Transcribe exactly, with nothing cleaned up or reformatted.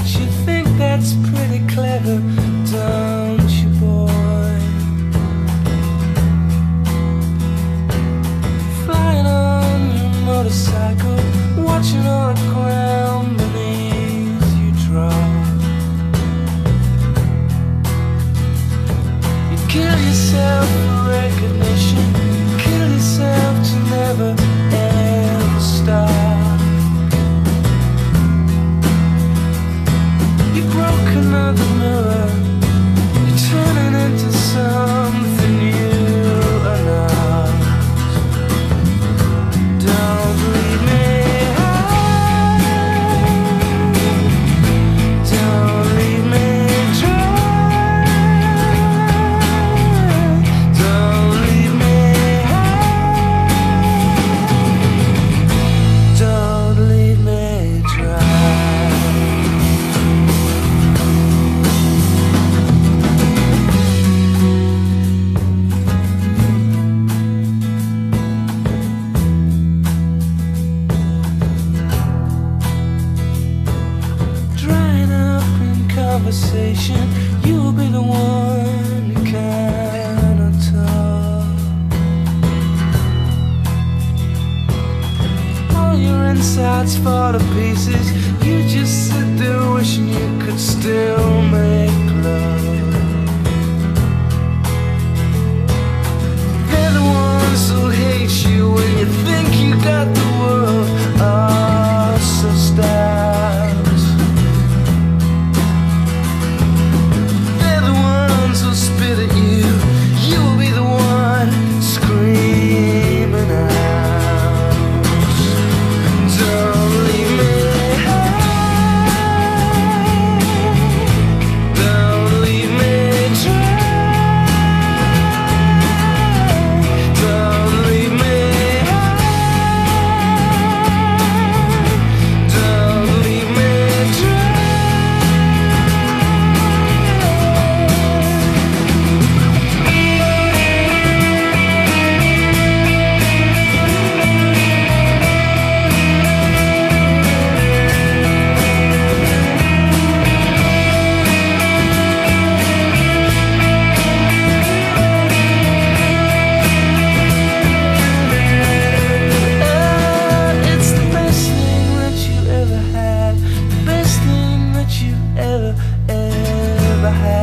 You think that's pretty clever, don't you, boy? Flying on your motorcycle, watching all the ground beneath you drop. You kill yourself for recognition, kill yourself to never ever stop. You broke another mirror, you're turning into something you are not. Don't leave me high, don't leave me dry, don't leave me high, don't leave me dry. Conversation, you'll be the one who cannot talk. All your insides fall to pieces, you just sit there wishing you could still make love. They're the ones who hate you when you think you got the world all so stacked. Spit at you, you will be the one screaming out. Don't leave me high, don't leave me dry, don't leave me high, don't leave me dry. Ever